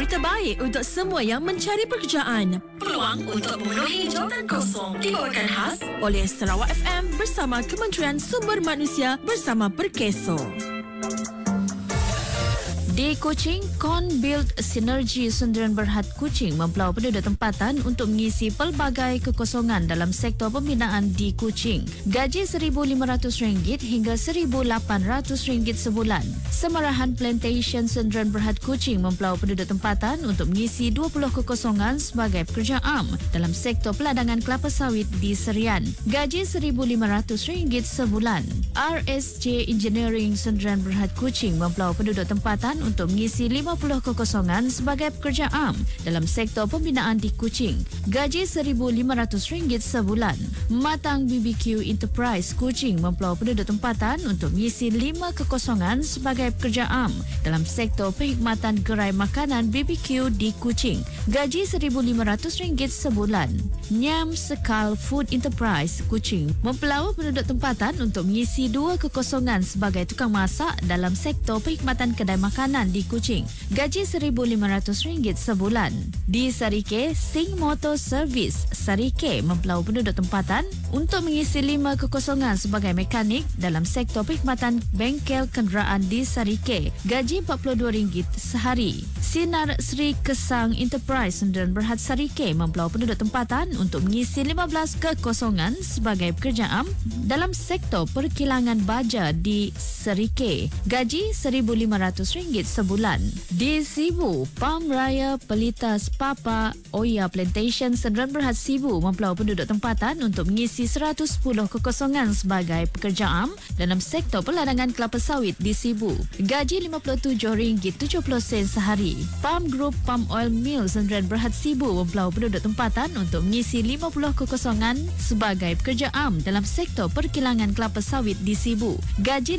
Berita baik untuk semua yang mencari pekerjaan. Peluang untuk memenuhi jawatan kosong dibawakan khas oleh Sarawak FM bersama Kementerian Sumber Manusia bersama Perkeso. Di Kuching, Kon Build Sinergi Sundaran Berhad Kuching mempelau penduduk tempatan untuk mengisi pelbagai kekosongan dalam sektor pembinaan di Kuching. Gaji RM1,500 hingga RM1,800 sebulan. Semarahan Plantation Sundaran Berhad Kuching mempelau penduduk tempatan untuk mengisi 20 kekosongan sebagai pekerja am dalam sektor peladangan kelapa sawit di Serian. Gaji RM1,500 sebulan. RSJ Engineering Sundaran Berhad Kuching mempelau penduduk tempatan untuk mengisi 50 kekosongan sebagai pekerja am dalam sektor pembinaan di Kuching. Gaji RM1,500 sebulan. Matang BBQ Enterprise Kuching mempelau penduduk tempatan untuk mengisi 5 kekosongan sebagai pekerja am dalam sektor perkhidmatan gerai makanan BBQ di Kuching. Gaji RM1,500 sebulan. Nyam Sekal Food Enterprise Kuching mempelau penduduk tempatan untuk mengisi 2 kekosongan sebagai tukang masak dalam sektor perkhidmatan kedai makanan di Kuching. Gaji RM1,500 sebulan. Di Sarike, Sing Motor Service Sarike mempelau penduduk tempatan untuk mengisi 5 kekosongan sebagai mekanik dalam sektor perkhidmatan bengkel kenderaan di Sarike. Gaji RM42 sehari. Sinar Sri Kesang Enterprise Sundaran Berhad Sarike mempelau penduduk tempatan untuk mengisi 15 kekosongan sebagai pekerja am dalam sektor perkilangan baja di Sarike. Gaji RM1,500 sebulan. Di Sibu, Palm Raya Pelitas Papa Oya Plantation Sundaran Berhad Sibu mempelau penduduk tempatan untuk mengisi 110 kekosongan sebagai pekerja am dalam sektor peladangan kelapa sawit di Sibu. Gaji RM57.70 sehari. Palm Group Palm Oil Mill Sundaran Berhad Sibu mempelau penduduk tempatan untuk mengisi 50 kekosongan sebagai pekerja am dalam sektor perkilangan kelapa sawit di Sibu. Gaji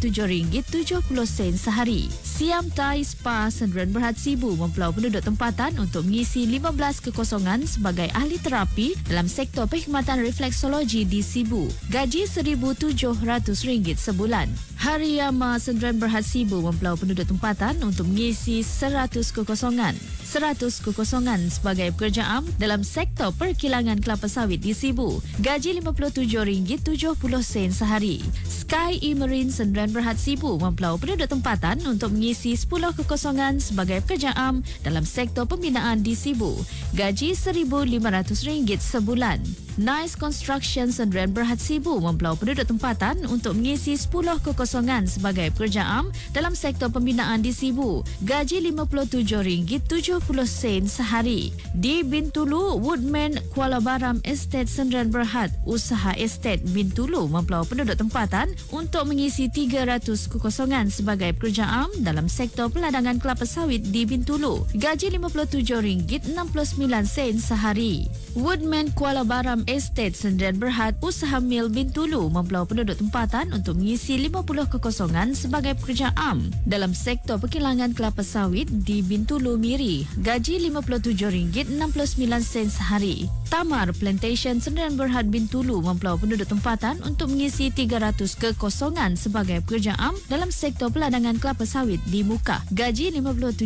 RM57.70 sehari. Siam Thai Spa Sundaran Berhad Sibu mempelau penduduk tempatan untuk mengisi 15 kekosongan sebagai ahli terapi dalam sektor perkhidmatan refleksologi di Sibu. Gaji RM1,700 sebulan. Hariyama Sundaran Berhad Sibu mempelau penduduk tempatan untuk mengisi 100 kekosongan sebagai pekerja am dalam sektor perkilangan kelapa sawit di Sibu. Gaji RM57.70 sehari. Sky E-Marine Sundaran Berhad Sibu mempelau penduduk tempatan untuk mengisi 10 kekosongan sebagai pekerja am dalam sektor pembinaan di Sibu. Gaji RM1,500 sebulan. Nice Construction Sundaran Berhad Sibu mempelau penduduk tempatan untuk mengisi 10 kekosongan sebagai pekerja am dalam sektor pembinaan di Sibu. Gaji RM57.70 sehari. Di Bintulu, Woodman Kuala Baram Estate Sundaran Berhad Usaha Estate Bintulu mempelau penduduk tempatan untuk mengisi 300 kekosongan sebagai pekerja am dalam sektor peladangan kelapa sawit di Bintulu. Gaji RM57.69 sehari. Woodman Kuala Baram Estate Sundaran Berhad Usaha Mil Bintulu mempelau penduduk tempatan untuk mengisi 50 kekosongan sebagai pekerja am dalam sektor perkilangan kelapa sawit di Bintulu Miri. Gaji RM57.69 sehari. Tamar Plantation Sundaran Berhad Bintulu mempelau penduduk tempatan untuk mengisi 300 kekosongan sebagai pekerja am dalam sektor peladangan kelapa sawit di Muka. Gaji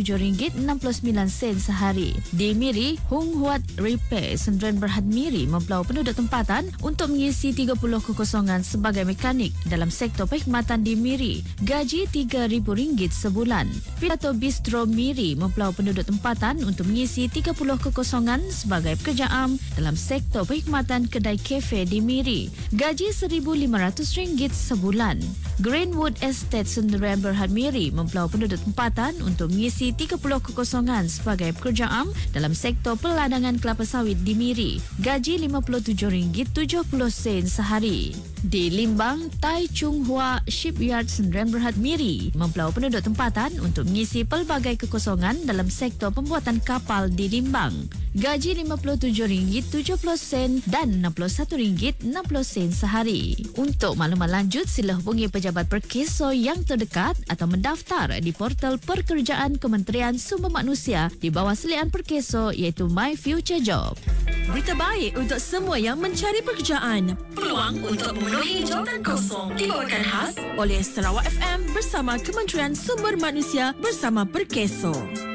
RM57.69 sehari. Di Miri, Hung Huat Repair Sundaran Berhad Miri mempelau penduduk tempatan untuk mengisi 30 kekosongan sebagai mekanik dalam sektor perkhidmatan di Miri. Gaji RM3,000 sebulan. Pilato Bistro Miri mempelau penduduk tempatan untuk mengisi 30 kekosongan sebagai pekerja am dalam sektor perkhidmatan kedai kafe di Miri. Gaji RM1,500 sebulan. Greenwood Estate Sundaran Berhad Miri mempelau penduduk tempatan untuk mengisi 30 kekosongan sebagai pekerja am dalam sektor peladangan kelapa sawit di Miri. Gaji RM57.70 sehari. Di Limbang, Tai Chung Hua Shipyard Sundaran Berhad Miri mempelau penduduk tempatan untuk mengisi pelbagai kekosongan dalam sektor pembuatan kapal di Limbang. Gaji RM57.70 dan RM61.60 sehari. Untuk maklumat lanjut, sila hubungi pejabat Perkeso yang terdekat atau mendaftar di portal pekerjaan Kementerian Sumber Manusia di bawah selian Perkeso iaitu My Future Job. Berita baik untuk semua yang mencari pekerjaan. Peluang untuk memenuhi jawatan kosong dibawakan khas oleh Sarawak FM bersama Kementerian Sumber Manusia bersama Perkeso.